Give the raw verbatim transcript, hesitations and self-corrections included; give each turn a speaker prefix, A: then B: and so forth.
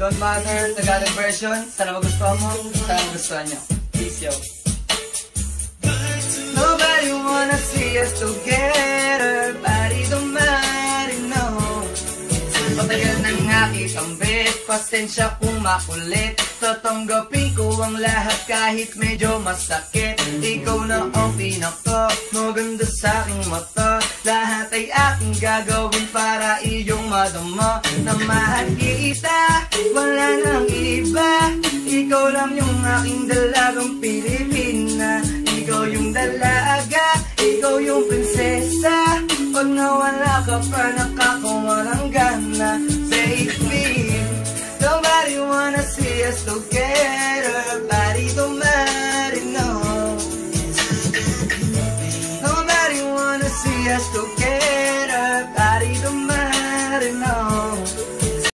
A: Don't Matter, Tagalog version. Sana magustuhan mo, sana magustuhan nyo. Peace, yo. Nobody wanna see us together, body don't matter, no. Patagal nang nakitang bet, pasensya kung makulit. Tatanggapin ko ang lahat kahit medyo masakit. Ikaw na ang pinaka, maganda sa aking mata. Lahat ay aking gagawin para iyong madama. Na mahal kita, wala nang iba. Ikaw lang yung aking dalagang Pilipina. Ikaw yung dalaga, ikaw yung prinsesa. Pag nawala ka pa, nakakawalang gana. Baby, nobody wanna see us together.